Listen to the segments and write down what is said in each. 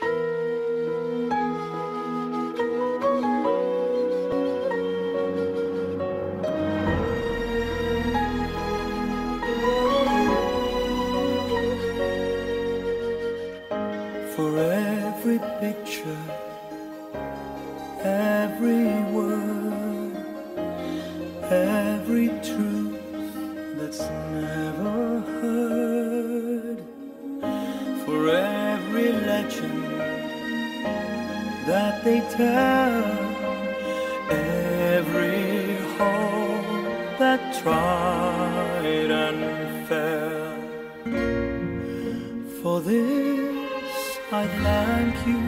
For every picture, every word, every truth that's never heard, for every legend that they tell, every hope that tried and fell. For this I thank you.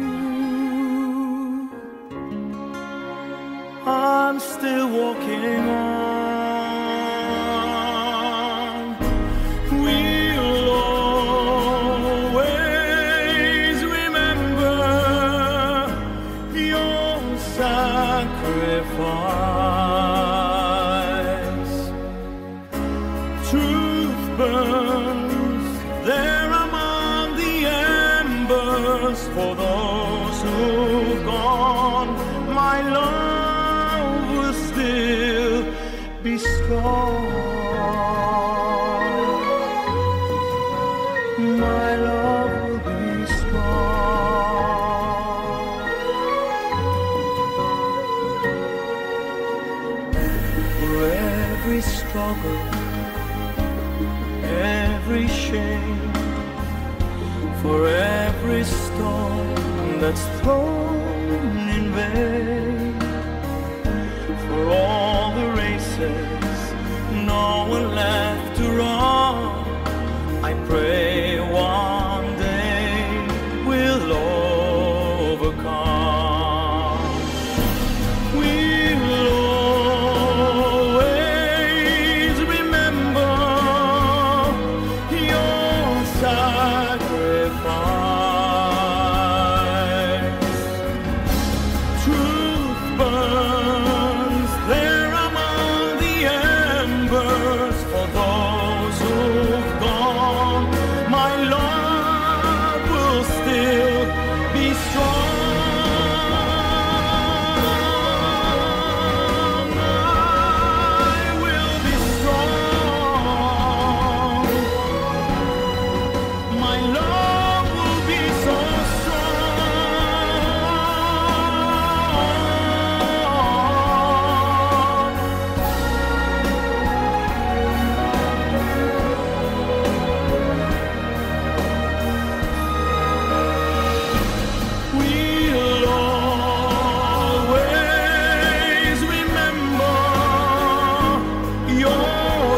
I'm still walking on. We'll always remember your sacrifice. Truth burns there among the embers. For those who've gone, my love will still be strong. My love will be strong. For every struggle, every shame, for every storm that's thrown in vain, for all the races no one left to run, I pray one day we'll overcome. We'll always remember your sacrifice. Truth burns there among the embers. For those who've gone, my love will still be strong. I will be strong. My love will be so we'll always remember your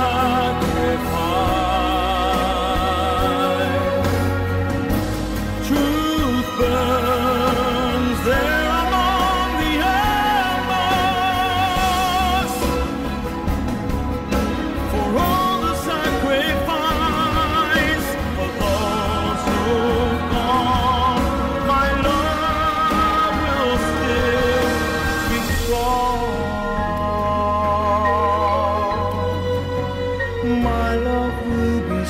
sacrifice. Truth burns there among the embers. For all the sacrifice, for those who've gone, my love will still be strong. My love will be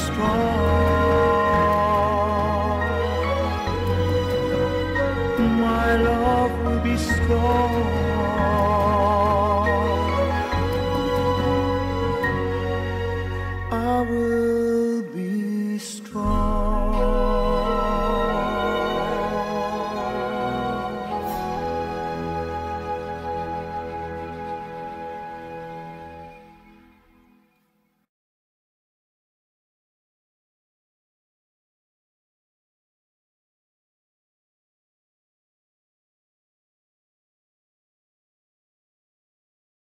strong. My love will be strong.